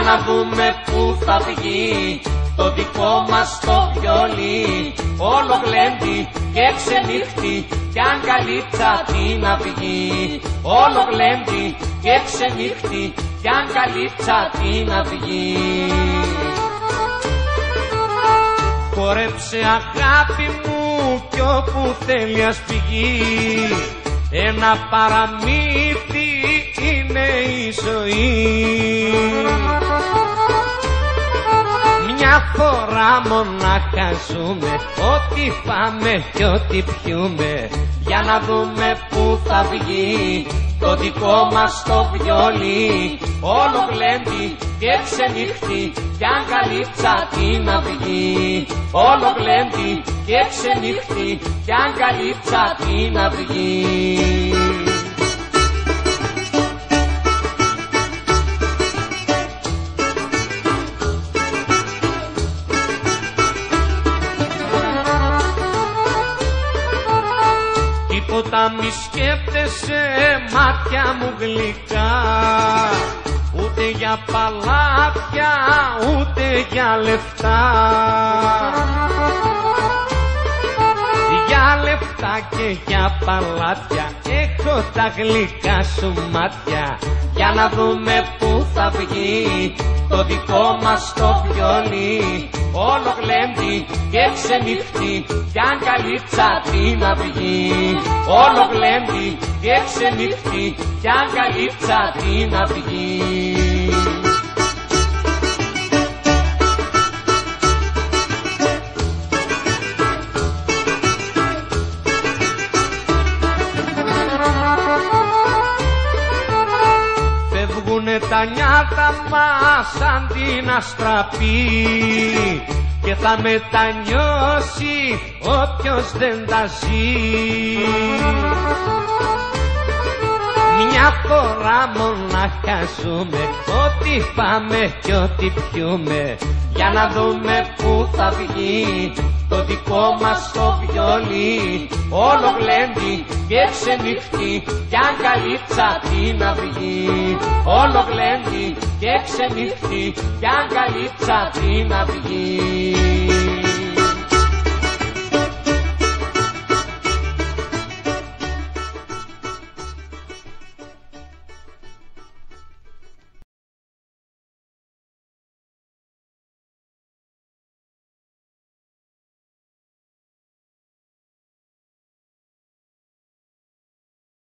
να δούμε πού θα βγει το δικό μας το βιολί. Όλο γλέντι και ξενύχτη κι αγκαλίτσα την αυγή. Όλο γλέντι και ξενύχτη κι αγκαλίτσα την αυγή. Χορέψε αγάπη μου κι όπου θέλει ας πηγεί. Ένα παραμύθι είναι η ζωή. Μια φορά μονάχα ζούμε, ό,τι πάμε κι ό,τι πιούμε, για να δούμε πού θα βγει το δικό μας το βιολί. Όλο γλέντι και ξενύχτη κι αγκαλίτσα την αυγή. Όλο γλέντι και ξενύχτη κι αγκαλίτσα την αυγή. Τίποτα μη σκέφτεσαι μάτια μου γλυκά, ούτε για παλάτια ούτε για λεφτά. Για λεφτά και για παλάτια έχω τα γλυκά σου μάτια, για να δούμε πού θα βγει το δικό μας το βιολί. Όλο γλέντι και ξενύχτη κι αγκαλίτσα την αυγή. Όλο γλέντι και ξενύχτη κι αγκαλίτσα την αυγή. Φεύγουνε τα νιάτα μας σαν την αστραπή και θα μετανιώσει όποιος δεν τα ζει. Μια φορά μονάχα ζούμε, ό,τι πάμε κι ό,τι πιούμε, για να δούμε πού θα βγει το δικό μας το βιολί. Όλο γλέντι και ξενύχτη κι αγκαλίτσα την αυγή. Όλο γλέντι και ξενύχτη κι αγκαλίτσα την αυγή.